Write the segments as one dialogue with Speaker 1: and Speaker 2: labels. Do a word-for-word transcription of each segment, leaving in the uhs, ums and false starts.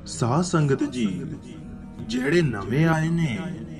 Speaker 1: ਸਾਧ ਸੰਗਤ ਜੀ ਜਿਹੜੇ ਨਵੇਂ ਆਏ ਨੇ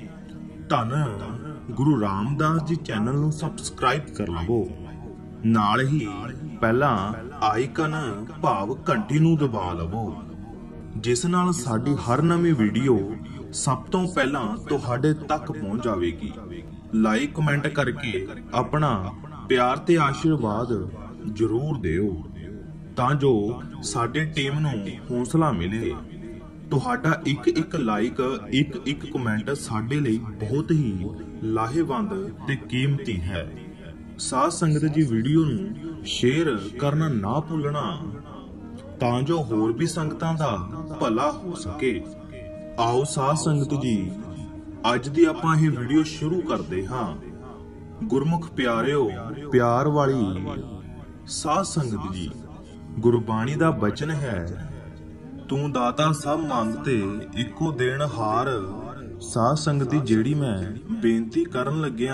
Speaker 1: ਧੰਨ ਗੁਰੂ ਰਾਮਦਾਸ ਜੀ ਚੈਨਲ ਨੂੰ ਸਬਸਕ੍ਰਾਈਬ ਕਰ ਲਵੋ। ਨਾਲ ਹੀ ਪਹਿਲਾਂ ਆਈਕਨ ਭਾਵ ਘੰਟੀ ਨੂੰ ਦਬਾ ਲਵੋ, ਜਿਸ ਨਾਲ ਸਾਡੀ ਹਰ ਨਵੀਂ ਵੀਡੀਓ ਸਭ ਤੋਂ ਪਹਿਲਾਂ ਤੁਹਾਡੇ ਤੱਕ ਪਹੁੰਚ ਜਾਵੇਗੀ। ਲਾਈਕ ਕਮੈਂਟ ਕਰਕੇ ਆਪਣਾ ਪਿਆਰ ਤੇ ਆਸ਼ੀਰਵਾਦ ਜ਼ਰੂਰ ਦਿਓ ਤਾਂ ਜੋ ਸਾਡੀ ਟੀਮ ਨੂੰ ਹੌਸਲਾ ਮਿਲੇ। ਤੁਹਾਡਾ ਇੱਕ ਇੱਕ ਲਾਈਕ ਇੱਕ ਇੱਕ ਕਮੈਂਟ ਸਾਡੇ ਲਈ ਬਹੁਤ ਹੀ ਲਾਹੇਵੰਦ ਤੇ ਕੀਮਤੀ ਹੈ। ਸਾਧ ਸੰਗਤ ਜੀ ਵੀਡੀਓ ਨੂੰ ਸ਼ੇਅਰ ਕਰਨਾ ਨਾ ਭੁੱਲਣਾ ਤਾਂ ਜੋ ਹੋਰ ਵੀ ਸੰਗਤਾਂ ਦਾ ਭਲਾ ਹੋ ਸਕੇ। ਆਓ ਸਾਧ ਸੰਗਤ ਜੀ ਅੱਜ ਦੀ ਆਪਾਂ ਇਹ ਵੀਡੀਓ ਸ਼ੁਰੂ ਕਰਦੇ ਹਾਂ। ਗੁਰਮੁਖ ਪਿਆਰਿਓ, ਪਿਆਰ ਵਾਲੀ ਸਾਧ ਸੰਗਤ ਜੀ, ਗੁਰਬਾਣੀ ਦਾ ਬਚਨ ਹੈ, ਤੂੰ ਦਾਤਾ ਸਭ ਮੰਗਤੇ ਇੱਕੋ ਦੇਣ ਹਾਰ। ਸਾਧ ਸੰਗਤ ਜੀ ਜਿਹੜੀ ਮੈਂ ਬੇਨਤੀ ਕਰਨ ਲੱਗਿਆ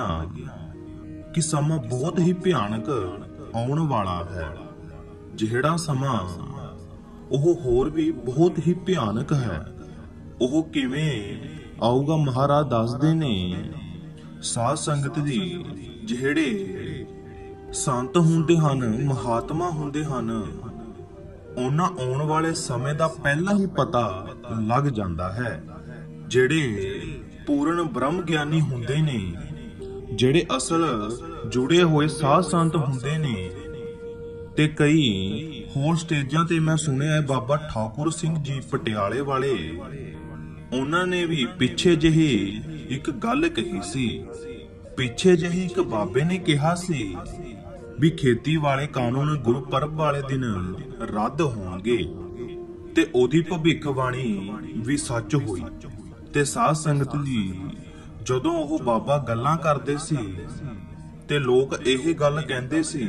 Speaker 1: ਕਿ ਸਮਾਂ ਬਹੁਤ ਹੀ ਭਿਆਨਕ ਆਉਣ ਵਾਲਾ ਹੈ। ਜਿਹੜਾ ਸਮਾਂ ਉਹ ਹੋਰ ਵੀ ਬਹੁਤ ਹੀ ਭਿਆਨਕ ਹੈ। ਉਹ ਕਿਵੇਂ ਆਊਗਾ ਮਹਾਰਾਜ ਦੱਸਦੇ ਨੇ। ਸਾਧ ਸੰਗਤ ਜੀ ਜਿਹੜੇ ਸੰਤ ਹੁੰਦੇ ਹਨ, ਮਹਾਤਮਾ ਹੁੰਦੇ ਹਨ, ਉਹਨਾਂ ਆਉਣ ਵਾਲੇ ਸਮੇਂ ਦਾ ਪਹਿਲਾਂ ਹੀ ਪਤਾ ਲੱਗ ਜਾਂਦਾ ਹੈ। ਜਿਹੜੇ ਪੂਰਨ ਬ੍ਰਹਮ ਗਿਆਨੀ ਹੁੰਦੇ ਨੇ, ਜਿਹੜੇ ਅਸਲ ਜੁੜੇ ਹੋਏ ਸਾਧ ਸੰਤ ਹੁੰਦੇ ਨੇ, ਤੇ ਕਈ ਹੋਰ ਸਟੇਜਾਂ ਤੇ ਮੈਂ ਸੁਣਿਆ ਹੈ ਬਾਬਾ ਠਾਕੁਰ ਸਿੰਘ ਜੀ ਪਟਿਆਲੇ ਵਾਲੇ, ਉਹਨਾਂ ਨੇ ਵੀ ਪਿੱਛੇ ਜਿਹੀ ਇੱਕ ਗੱਲ ਕਹੀ ਸੀ। ਪਿੱਛੇ ਜਿਹੀ ਇੱਕ ਬਾਬੇ ਨੇ ਕਿਹਾ ਸੀ ਵੀ ਖੇਤੀ ਵਾਲੇ ਕਾਨੂੰਨ ਗੁਰਪੁਰਬ ਵਾਲੇ ਦਿਨ ਰੱਦ ਹੋਣਗੇ, ਤੇ ਉਹਦੀ ਭਵਿੱਖਬਾਣੀ ਵੀ ਸੱਚ ਹੋਈ। ਤੇ ਸਾਧ ਸੰਗਤ ਜੀ ਜਦੋਂ ਉਹ ਬਾਬਾ ਗੱਲਾਂ ਕਰਦੇ ਸੀ ਤੇ ਲੋਕ ਇਹ ਗੱਲ ਕਹਿੰਦੇ ਸੀ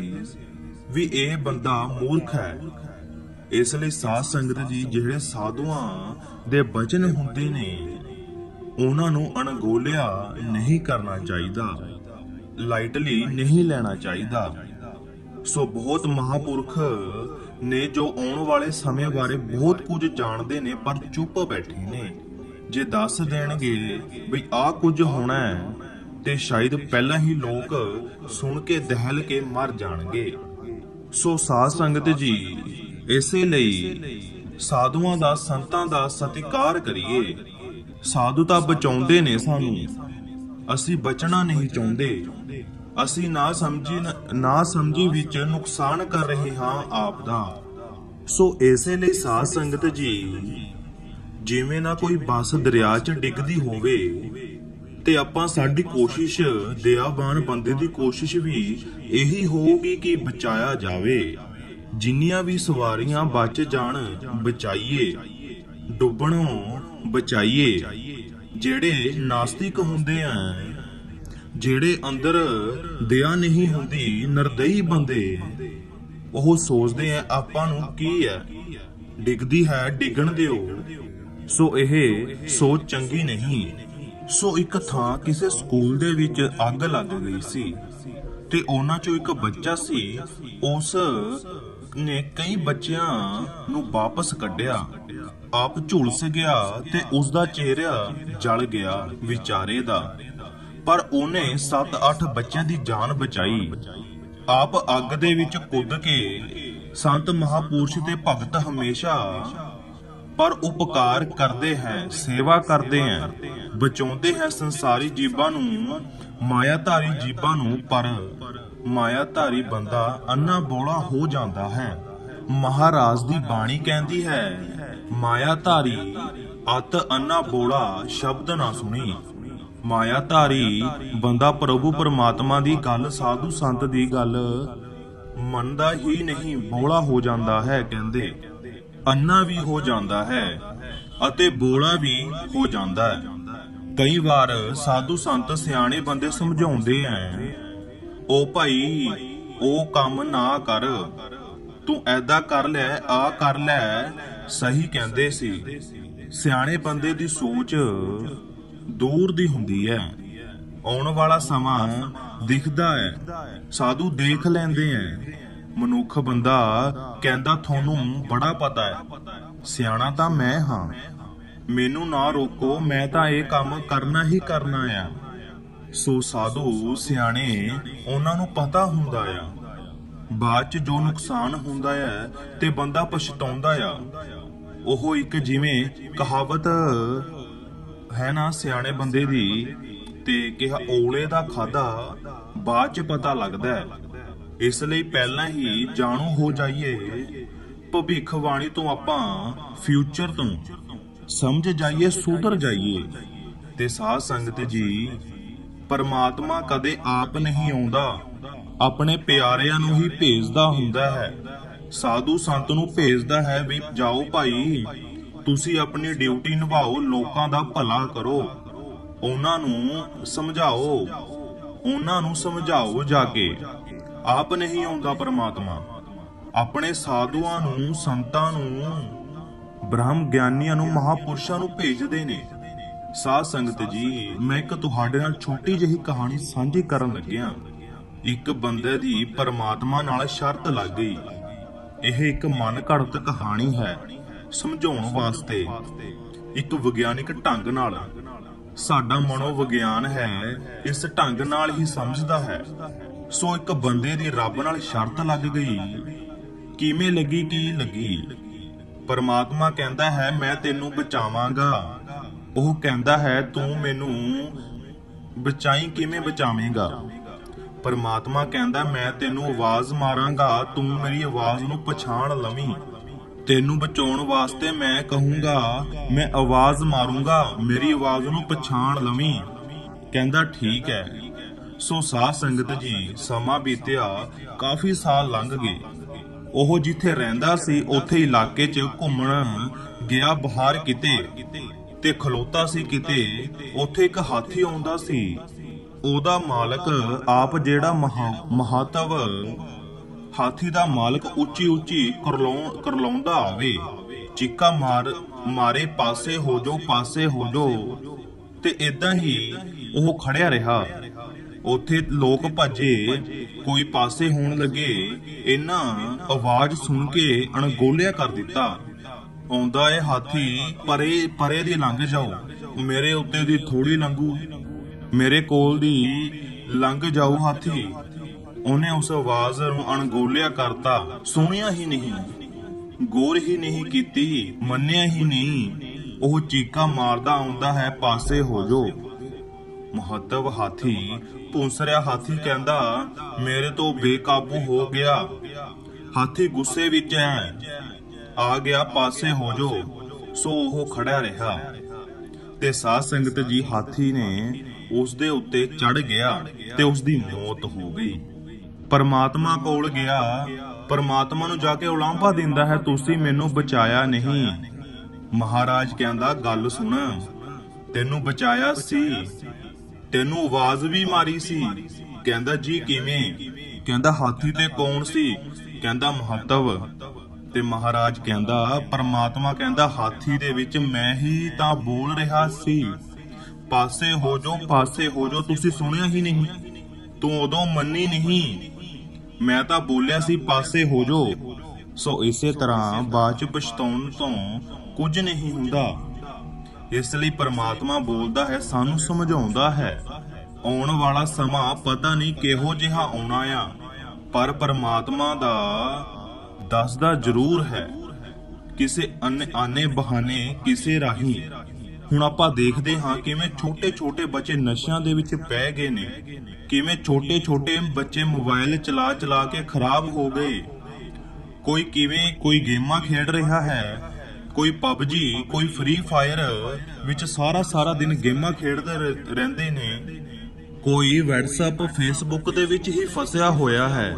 Speaker 1: ਵੀ ਇਹ ਬੰਦਾ ਮੂਰਖ ਹੈ। ਇਸ ਲਈ ਸਾਧ ਸੰਗਤ ਜੀ ਜਿਹੜੇ ਸਾਧੂਆਂ ਦੇ ਬਚਨ ਹੁੰਦੇ ਨੇ ਉਹਨਾਂ ਨੂੰ ਅਣਗੌਲਿਆ ਨਹੀਂ ਕਰਨਾ ਚਾਹੀਦਾ, ਲਾਈਟਲੀ ਨਹੀਂ ਲੈਣਾ ਚਾਹੀਦਾ। ਸੋ ਬਹੁਤ ਮਹਾਪੁਰਖ ਨੇ ਜੋ ਆਉਣ ਵਾਲੇ ਸਮੇਂ ਬਾਰੇ ਬਹੁਤ ਕੁਝ ਜਾਣਦੇ ਨੇ ਪਰ ਚੁੱਪ ਬੈਠੇ ਨੇ। ਜੇ ਦੱਸ ਦੇਣਗੇ ਵੀ ਆਹ ਕੁਝ ਹੋਣਾ ਹੈ ਤੇ ਸ਼ਾਇਦ ਪਹਿਲਾਂ ਹੀ ਲੋਕ ਸੁਣ ਕੇ ਦਹਿਲ ਕੇ ਮਰ ਜਾਣਗੇ। ਸੋ ਸਾਧ ਸੰਗਤ ਜੀ ਇਸੇ ਲਈ ਸਾਧੂਆਂ ਦਾ, ਸੰਤਾਂ ਦਾ ਸਤਿਕਾਰ ਕਰੀਏ। ਸਾਧੂ ਤਾਂ ਬਚਾਉਂਦੇ ਨੇ ਸਾਨੂੰ, ਅਸੀਂ ਬਚਣਾ ਨਹੀਂ ਚਾਹੁੰਦੇ। ਅਸੀਂ ਨਾ ਸਮਝੀ ਨਾ ਸਮਝੀ ਵਿੱਚ ਨੁਕਸਾਨ ਕਰ ਰਹੇ ਹਾਂ ਆਪ ਦਾ। ਸੋ ਇਸੇ ਲਈ ਸਾਧ ਸੰਗਤ ਜੀ ਜਿਵੇਂ ਨਾ ਕੋਈ ਬੱਸ ਦਰਿਆ 'ਚ ਡਿੱਗਦੀ ਹੋਵੇ ਤੇ ਆਪਾਂ ਸਾਡੀ ਕੋਸ਼ਿਸ਼, ਦਇਆਵਾਨ ਬੰਦੇ ਦੀ ਕੋਸ਼ਿਸ਼ ਵੀ ਇਹੀ ਹੋਊਗੀ ਕਿ ਬਚਾਇਆ ਜਾਵੇ। ਜਿੰਨੀਆਂ ਵੀ ਸਵਾਰੀਆਂ ਬਚ ਜਾਣ ਬਚਾਈਏ, ਡੁੱਬਣੋਂ ਬਚਾਈਏ। ਜਿਹੜੇ ਨਾਸਤਿਕ ਹੁੰਦੇ ਆ, ਜਿਹੜੇ ਅੰਦਰ ਦਇਆ ਨਹੀਂ ਹੁੰਦੀ, ਨਿਰਦਈ ਬੰਦੇ, ਉਹ ਸੋਚਦੇ ਆ ਆਪਾਂ ਨੂੰ ਕੀ ਹੈ, ਡਿੱਗਦੀ ਹੈ ਡਿੱਗਣ ਦਿਓ। ਸੋ ਇਹ ਸੋਚ ਚੰਗੀ ਨਹੀਂ। ਸੋ ਇੱਕ ਥਾਂ ਕਿਸੇ ਸਕੂਲ ਦੇ ਵਿੱਚ ਅੱਗ ਲੱਗ ਗਈ ਸੀ ਤੇ ਉਹਨਾਂ ਚੋਂ ਇੱਕ ਬੱਚਾ ਸੀ, ਉਸ ਨੇ ਕਈ ਬੱਚਿਆਂ ਨੂੰ ਵਾਪਸ ਕੱਢਿਆ, ਆਪ ਝੁਲਸ ਗਿਆ ਤੇ ਉਸ ਦਾ ਚਿਹਰਾ ਜਲ ਗਿਆ ਵਿਚਾਰੇ ਦਾ। ਪਰ ਉਹਨੇ ਸੱਤ ਅੱਠ ਬੱਚਿਆਂ ਦੀ ਜਾਨ ਬਚਾਈ। ਆਪ ਅੱਗ ਦੇ ਵਿੱਚ ਕੁੱਦ ਕੇ ਸੰਤ ਮਹਾਪੁਰਸ਼ ਤੇ ਭਗਤ ਹਮੇਸ਼ਾ ਪਰ ਉਪਕਾਰ ਕਰਦੇ ਹੈ, ਸੇਵਾ ਕਰਦੇ ਹੈ, ਬਚਾਉਂਦੇ ਹੈ ਸੰਸਾਰੀ ਜੀਵਾਂ ਨੂੰ, ਮਾਇਆਧਾਰੀ ਜੀਵਾਂ ਨੂੰ। ਪਰ ਮਾਇਆਧਾਰੀ ਬੰਦਾ ਅੰਨਾ ਬੋਲਾ ਹੋ ਜਾਂਦਾ ਹੈ। ਮਹਾਰਾਜ ਦੀ ਬਾਣੀ ਕਹਿੰਦੀ ਹੈ, ਮਾਇਆਧਾਰੀ ਅਤ ਅੰਨਾ ਬੋਲਾ ਸ਼ਬਦ ਨਾ ਸੁਣੀ। ਮਾਇਆਧਾਰੀ ਬੰਦਾ ਪ੍ਰਭੂ ਪਰਮਾਤਮਾ ਦੀ ਗੱਲ, ਸਾਧੂ ਸੰਤ ਦੀ ਗੱਲ ਮੰਨਦਾ ਹੀ ਨਹੀਂ, ਬੋਲਾ ਹੋ ਜਾਂਦਾ ਹੈ। ਕਹਿੰਦੇ ਅੰਨਾ ਵੀ ਹੋ ਜਾਂਦਾ ਹੈ ਅਤੇ ਬੋਲਾ ਵੀ ਹੋ ਜਾਂਦਾ ਹੈ। ਕਈ ਵਾਰ ਸਾਧੂ ਸੰਤ ਸਿਆਣੇ ਬੰਦੇ ਸਮਝਾਉਂਦੇ ਐ, ਉਹ ਭਾਈ ਉਹ ਕੰਮ ਨਾ ਕਰ, ਤੂੰ ਐਦਾਂ ਕਰ ਲੈ, ਆ ਕਰ ਲੈ। ਸਹੀ ਕਹਿੰਦੇ ਸੀ। ਸਿਆਣੇ ਬੰਦੇ ਦੀ ਸੋਚ ਦੂਰ ਦੀ ਹੁੰਦੀ ਹੈ। ਆਉਣ ਵਾਲਾ ਸਮਾਂ ਦਿਖਦਾ ਹੈ, ਸਾਧੂ ਦੇਖ ਲੈਂਦੇ ਐ। ਮਨੁੱਖ ਬੰਦਾ ਕਹਿੰਦਾ ਤੁਹਾਨੂੰ ਬੜਾ ਪਤਾ ਹੈ, ਸਿਆਣਾ ਤਾਂ ਮੈਂ ਹਾਂ, ਮੈਨੂੰ ਨਾ ਰੋਕੋ, ਮੈਂ ਤਾਂ ਇਹ ਕੰਮ ਕਰਨਾ ਹੀ ਕਰਨਾ ਆ। ਸੋ ਸਾਧੂ ਸਿਆਣੇ ਉਹਨਾਂ ਨੂੰ ਪਤਾ ਹੁੰਦਾ ਆ ਬਾਅਦ ਚ ਜੋ ਨੁਕਸਾਨ ਹੁੰਦਾ ਆ ਤੇ ਬੰਦਾ ਪਛਤਾਉਂਦਾ ਆ। ਉਹ ਇੱਕ ਜਿਵੇਂ ਕਹਾਵਤ ਹੈ ਨਾ ਸਿਆਣੇ ਬੰਦੇ ਦੀ, ਤੇ ਕਿਹਾ ਔਲੇ ਦਾ ਖਾਦਾ ਬਾਅਦ ਚ ਪਤਾ ਲੱਗਦਾ ਹੈ। ਇਸ ਲਈ ਪਹਿਲਾਂ ਹੀ ਜਾਣੂ ਹੋ ਜਾਈਏ ਭਵਿੱਖਬਾਣੀ ਤੋਂ, ਆਪਾਂ ਫਿਊਚਰ ਤੋਂ ਸਮਝ ਜਾਈਏ, ਸੁਧਰ ਜਾਈਏ। ਤੇ ਸਾਧ ਸੰਗਤ ਜੀ, ਪਰਮਾਤਮਾ ਕਦੇ ਆਪ ਨਹੀਂ ਆਉਂਦਾ, ਆਪਣੇ ਪਿਆਰਿਆਂ ਨੂੰ ਹੀ ਭੇਜਦਾ ਹੁੰਦਾ ਹੈ। ਸਾਧੂ ਸੰਤ ਨੂੰ ਭੇਜਦਾ ਹੈ ਵੀ ਜਾਓ ਭਾਈ, ਤੁਸੀਂ ਆਪਣੀ ਡਿਊਟੀ ਨਿਭਾਓ, ਲੋਕਾਂ ਦਾ ਭਲਾ ਕਰੋ, ਉਹਨਾਂ ਨੂੰ ਸਮਝਾਓ, ਉਹਨਾਂ ਨੂੰ ਸਮਝਾਓ ਜਾ ਕੇ। ਆਪ ਨਹੀਂ ਆਉਂਦਾ ਪਰਮਾਤਮਾ, ਆਪਣੇ ਸਾਧੂਆਂ ਨੂੰ, ਸੰਤਾਂ ਨੂੰ, ਬ੍ਰਹਮ ਗਿਆਨੀਆਂ ਨੂੰ, ਮਹਾਪੁਰਸ਼ਾਂ ਨੂੰ ਭੇਜਦੇ ਨੇ। ਸਾਧ ਸੰਗਤ ਜੀ, ਮੈਂ ਇੱਕ ਤੁਹਾਡੇ ਨਾਲ ਛੋਟੀ ਜਿਹੀ ਕਹਾਣੀ ਸਾਂਝੀ ਕਰਨ ਲੱਗਿਆ। ਇੱਕ ਬੰਦੇ ਦੀ ਪਰਮਾਤਮਾ ਨਾਲ ਸ਼ਰਤ ਲੱਗ ਗਈ। ਇਹ ਇੱਕ ਮਨ ਘੜਤ ਕਹਾਣੀ ਹੈ, ਸਮਝਾਉਣ ਵਾਸਤੇ ਇੱਕ ਵਿਗਿਆਨਿਕ ਢੰਗ ਨਾਲ। ਸਾਡਾ ਮਨੋਵਿਗਿਆਨ ਹੈ, ਇਸ ਢੰਗ ਨਾਲ ਹੀ ਸਮਝਦਾ ਹੈ। ਸੋ ਇੱਕ ਬੰਦੇ ਦੀ ਰੱਬ ਨਾਲ ਸ਼ਰਤ ਲੱਗ ਗਈ। ਕਿਵੇਂ ਲੱਗੀ? ਕੀ ਲੱਗੀ? ਪਰਮਾਤਮਾ ਕਹਿੰਦਾ ਹੈ ਮੈਂ ਤੈਨੂੰ ਬਚਾਵਾਂਗਾ। ਉਹ ਕਹਿੰਦਾ ਹੈ ਤੂੰ ਮੈਨੂੰ ਬਚਾਈ, ਕਿਵੇਂ ਬਚਾਵੇਂਗਾ? ਪਰਮਾਤਮਾ ਕਹਿੰਦਾ ਮੈਂ ਤੈਨੂੰ ਆਵਾਜ਼ ਮਾਰਾਂਗਾ, ਤੂੰ ਮੇਰੀ ਆਵਾਜ਼ ਨੂੰ ਪਛਾਣ ਲਵੀਂ। ਤੈਨੂੰ ਬਚਾਉਣ ਵਾਸਤੇ ਮੈਂ ਕਹੂੰਗਾ, ਮੈਂ ਆਵਾਜ਼ ਮਾਰੂੰਗਾ, ਮੇਰੀ ਆਵਾਜ਼ ਨੂੰ ਪਛਾਣ ਲਵੀਂ। ਕਹਿੰਦਾ ਠੀਕ ਹੈ। ਸੋ ਸਾਧ ਸੰਗਤ ਜੀ, ਸਮਾਂ ਬੀਤਿਆ, ਕਾਫੀ ਸਾਲ ਲੰਘ ਗਏ। ਉਹ ਜਿੱਥੇ ਰਹਿੰਦਾ ਸੀ ਉੱਥੇ ਇਲਾਕੇ 'ਚ ਘੁੰਮਣ ਗਿਆ ਬਾਹਰ ਕਿਤੇ, ਤੇ ਖਲੋਤਾ ਸੀ ਕਿਤੇ। ਉੱਥੇ ਇੱਕ ਹਾਥੀ ਆਉਂਦਾ ਸੀ। ਉਹਦਾ ਮਾਲਕ ਆਪ ਜਿਹੜਾ ਮਹਾਤਵ ਹਾਥੀ ਦਾ ਮਾਲਕ ਉੱਚੀ ਉੱਚੀ ਕਰਲਾਉ ਕਰਲਾਉਂਦਾ ਆਵੇ, ਚੀਕਾ ਮਾਰ ਮਾਰੇ ਪਾਸੇ ਹੋ ਜੋ, ਪਾਸੇ ਹੋ ਜੋ। ਤੇ ਏਦਾਂ ਹੀ ਉਹ ਖੜਿਆ ਰਿਹਾ। ਉੱਥੇ ਲੋਕ ਭੱਜੇ, ਕੋਈ ਪਾਸੇ ਹੋਣ ਲੱਗੇ। ਇਹਨਾਂ ਆਵਾਜ਼ ਸੁਣ ਕੇ ਅਣਗੌਲਿਆ ਕਰ ਦਿੱਤਾ। ਆਉਂਦਾ ਏ ਹਾਥੀ, ਪਰੇ ਪਰੇ ਦੀ ਲੰਘ ਜਾਓ, ਮੇਰੇ ਉੱਤੇ ਦੀ ਥੋੜੀ ਲੰਘੂ, ਮੇਰੇ ਕੋਲ ਦੀ ਲੰਘ ਜਾਓ ਹਾਥੀ। ਉਹਨੇ ਉਸ ਆਵਾਜ਼ ਨੂੰ ਅਣਗੌਲਿਆ ਕਰਤਾ, ਸੁਣਿਆ ਹੀ ਨਹੀਂ, ਗੌਰ ਹੀ ਨਹੀਂ ਕੀਤੀ, ਮੰਨਿਆ ਹੀ ਨਹੀਂ। ਉਹ ਚੀਕਾ ਮਾਰਦਾ ਆਉਂਦਾ ਹੈ, ਪਾਸੇ ਹੋ ਜੋ। ਮਹੱਤਵ ਹਾਥੀ ਪੁੰਸ ਰਿਹਾ। ਹਾਥੀ ਕਹਿੰਦਾ ਮੇਰੇ ਤੋਂ ਬੇਕਾਬੂ ਹੋ ਗਿਆ। ਹਾਥੀ ਗੁੱਸੇ ਵਿੱਚ ਹੈ, ਆ ਗਿਆ, ਪਾਸੇ ਹੋ ਜੋ। ਸੋ ਉਹ ਖੜਾ ਰਿਹਾ। ਤੇ ਸਾਧ ਸੰਗਤ ਜੀ, ਹਾਥੀ ਨੇ ਉਸ ਦੇ ਉੱਤੇ ਚੜ ਗਿਆ ਤੇ ਉਸ ਦੀ ਮੌਤ ਹੋ ਗਈ। ਪਰਮਾਤਮਾ ਕੋਲ ਗਿਆ, ਪਰਮਾਤਮਾ ਨੂੰ ਜਾ ਕੇ ਉਲਾਂਭਾ ਦਿੰਦਾ ਹੈ ਤੁਸੀਂ ਮੈਨੂੰ ਬਚਾਇਆ ਨਹੀਂ। ਮਹਾਰਾਜ ਕਹਿੰਦਾ ਗੱਲ ਸੁਣ, ਤੈਨੂੰ ਬਚਾਇਆ ਸੀ, ਤੈਨੂੰ ਆਵਾਜ਼ ਵੀ ਮਾਰੀ ਸੀ। ਕਹਿੰਦਾ ਜੀ ਕਿਵੇਂ? ਕਹਿੰਦਾ ਹਾਥੀ ਤੇ ਕੌਣ ਸੀ? ਕਹਿੰਦਾ ਮਹੱਤਵ। ਤੇ ਮਹਾਰਾਜ ਕਹਿੰਦਾ, ਪਰਮਾਤਮਾ ਕਹਿੰਦਾ ਹਾਥੀ ਦੇ ਵਿੱਚ ਮੈਂ ਹੀ ਤਾਂ ਬੋਲ ਰਿਹਾ ਸੀ, ਪਾਸੇ ਹੋ ਜੋ, ਪਾਸੇ ਹੋ ਜੋ। ਤੁਸੀਂ ਸੁਣਿਆ ਹੀ ਨਹੀਂ, ਤੂੰ ਉਦੋਂ ਮੰਨੀ ਨਹੀਂ, ਮੈਂ ਤਾਂ ਬੋਲਿਆ ਸੀ ਪਾਸੇ ਹੋ ਜੋ। ਸੋ ਇਸੇ ਤਰ੍ਹਾਂ ਬਾਅਦ ਚ ਪਛਤਾਉਣ ਤੋਂ ਕੁਝ ਨਹੀਂ ਹੁੰਦਾ। ਇਸ ਲਈ ਪਰਮਾਤਮਾ ਬੋਲਦਾ ਹੈ, ਸਾਨੂੰ ਸਮਝਾਉਂਦਾ ਹੈ। ਆਉਣ ਵਾਲਾ ਸਮਾਂ ਪਤਾ ਨਹੀਂ ਕਿਹੋ ਜਿਹਾ ਆਉਣਾ ਆ, ਪਰ ਪਰਮਾਤਮਾ ਦਾ ਦੱਸਦਾ ਜ਼ਰੂਰ ਹੈ, ਕਿਸੇ ਆਨੇ ਬਹਾਨੇ, ਕਿਸੇ ਰਾਹੀਂ। ਹੁਣ ਆਪਾਂ ਦੇਖਦੇ ਹਾਂ ਕਿਵੇਂ ਛੋਟੇ ਛੋਟੇ ਬੱਚੇ ਨਸ਼ਿਆਂ ਦੇ ਵਿੱਚ ਪੈ ਗਏ ਨੇ, ਕਿਵੇਂ ਛੋਟੇ ਛੋਟੇ ਬੱਚੇ ਮੋਬਾਈਲ ਚਲਾ ਚਲਾ ਕੇ ਖਰਾਬ ਹੋ ਗਏ। ਕੋਈ ਕਿਵੇਂ ਕੋਈ ਗੇਮਾਂ ਖੇਡ ਰਿਹਾ ਹੈ, ਕੋਈ ਪਬਜੀ, ਕੋਈ ਫ੍ਰੀ ਫਾਇਰ ਵਿੱਚ ਸਾਰਾ ਸਾਰਾ ਦਿਨ ਗੇਮਾਂ ਖੇਡਦੇ ਰਹਿੰਦੇ ਨੇ। ਕੋਈ ਵਟਸਐਪ, ਫੇਸਬੁੱਕ ਦੇ ਵਿੱਚ ਹੀ ਫਸਿਆ ਹੋਇਆ ਹੈ।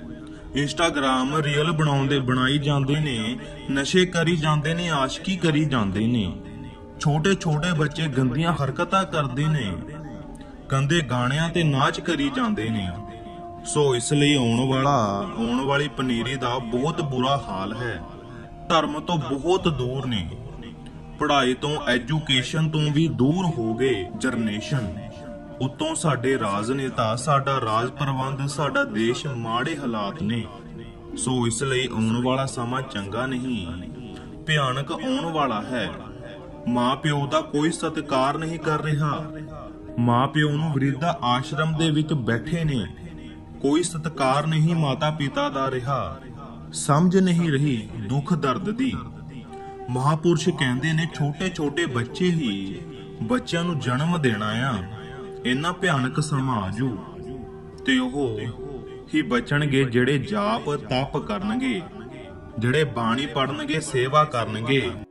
Speaker 1: ਇੰਸਟਾਗ੍ਰਾਮ ਰੀਲ ਬਣਾਉਂਦੇ ਬਣਾਈ ਜਾਂਦੇ ਨੇ, ਨਸ਼ੇ ਕਰੀ ਜਾਂਦੇ ਨੇ, ਆਸ਼ਕੀ ਕਰੀ ਜਾਂਦੇ ਨੇ। ਛੋਟੇ ਛੋਟੇ ਬੱਚੇ ਗੰਦੀਆਂ ਹਰਕਤਾਂ ਕਰਦੇ ਨੇ, ਗੰਦੇ ਗਾਣਿਆਂ ਤੇ ਨਾਚ ਕਰੀ ਜਾਂਦੇ ਨੇ। ਸੋ ਇਸ ਲਈ ਆਉਣ ਵਾਲਾ ਆਉਣ ਵਾਲੀ ਪਨੀਰੀ ਦਾ ਬਹੁਤ ਬੁਰਾ ਹਾਲ ਹੈ। ਧਰਮ ਤੋਂ ਬਹੁਤ ਦੂਰ ਨੇ, ਪੜ੍ਹਾਈ ਤੋਂ, ਐਜੂਕੇਸ਼ਨ ਤੋਂ ਵੀ ਦੂਰ ਹੋ ਗਏ ਜਨਰੇਸ਼ਨ। ਉਤੋਂ ਸਾਡੇ ਰਾਜਨੇਤਾ, ਸਾਡਾ ਰਾਜ ਪ੍ਰਬੰਧ, ਸਾਡਾ ਦੇਸ਼ ਮਾੜੇ ਹਾਲਾਤ ਨੇ। ਸੋ ਇਸ ਲਈ ਆਉਣ ਵਾਲਾ ਸਮਾਂ ਚੰਗਾ ਨਹੀਂ। ਭਿਆਨਕ ਆਉਣ ਵਾਲਾ ਹੈ। ਮਾਂ ਪਿਓ ਦਾ ਕੋਈ ਸਤਿਕਾਰ ਨਹੀਂ ਕਰ ਰਿਹਾ। ਮਾਂ ਪਿਓ ਨੂੰ ਬਿਰਧ ਆਸ਼ਰਮ ਦੇ ਵਿੱਚ ਬੈਠੇ ਨੇ, ਕੋਈ ਸਤਿਕਾਰ ਨਹੀਂ ਮਾਤਾ ਪਿਤਾ ਦਾ ਰਿਹਾ। ਸਮਝ ਨਹੀਂ ਰਹੀ ਦੁੱਖ ਦਰਦ ਦੀ। ਮਹਾਪੁਰਸ਼ ਕਹਿੰਦੇ ਨੇ ਛੋਟੇ ਛੋਟੇ ਬੱਚੇ ਹੀ ਬੱਚਿਆਂ ਨੂੰ ਜਨਮ ਦੇਣਾ ਆ। ਇੰਨਾ ਭਿਆਨਕ ਸਮਾਂ ਆਜੂ ਤੇ ਉਹ ਹੀ ਬਚਣਗੇ ਜਿਹੜੇ ਜਾਪ ਤਪ ਕਰਨਗੇ, ਜਿਹੜੇ ਬਾਣੀ ਪੜਨਗੇ, ਸੇਵਾ ਕਰਨਗੇ।